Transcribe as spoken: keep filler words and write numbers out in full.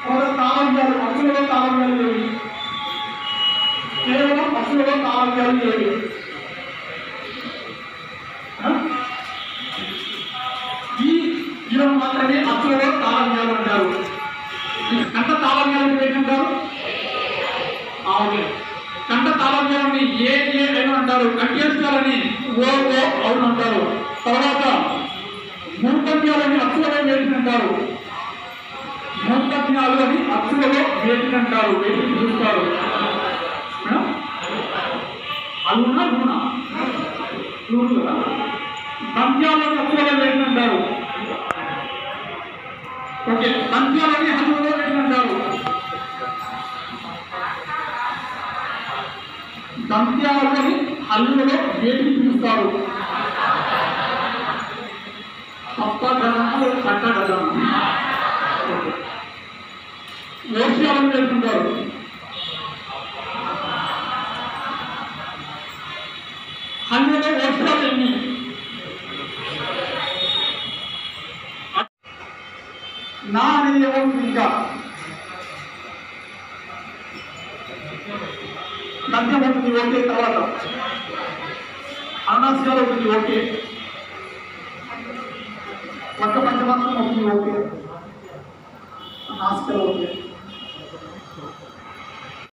తాళవ్యాలు అక్షులలో తాళవ్యాలు లేవి, కేవలం అక్షులలో తాళవ్యాలు లేవి. ఈ జీవం మాత్రమే అక్షులలో తాళవ్యాలు అంటారు. కంట తాళవ్యాలను ఏంటంటారు? అవును, కంట తాళవ్యాలని ఏ ఏ అని అంటారు. కంఠేశ్వరాలని ఓ ఓ అవును అంటారు. తర్వాత మూర్ధన్యాలని అక్షులలో వేటినంటారు. మూర్ధన్యాలు అని అక్షులలో వేటినంటారు. వేటిని చూస్తారు. అలునా లూనా లూను కదా. సంఖ్యాలని అక్షులలో వేటినంటారు. ఓకే, సంఖ్యాలని హల్లులో వేటినంటారు. సంఖ్యాలని హల్లులో వేటిని పిలుస్తారు. సప్తగణాలు షడ్గణాలు. ఓష్యాలను వేసుకుంటారు. హల్లులో ఓష్యాలు ఎన్ని? నా అనేది ఏమవుతుంది? ఇంకా మధ్యం అవుతుంది. ఓకే, తర్వాత అనాసికాలు అవుతుంది. ఓకే, పక్క పంచమాత్రం అవుతుంది. ఓకే, నాసికలు ఓకే.